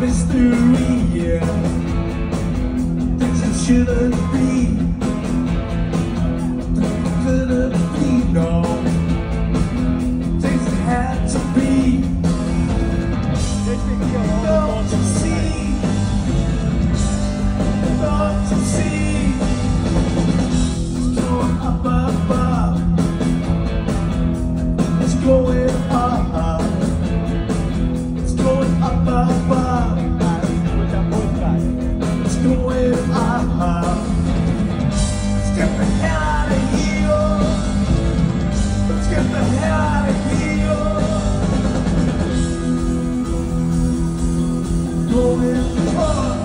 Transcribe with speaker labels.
Speaker 1: mystery, yeah. Things that shouldn't be, couldn't be, no. Things that had to be. Don't you see? Don't you see? It's going up, up, up. It's going up, up. It's going up, up, up. It's going up, up. Let's get the hell out of here. Let's get the hell out of here. Going up.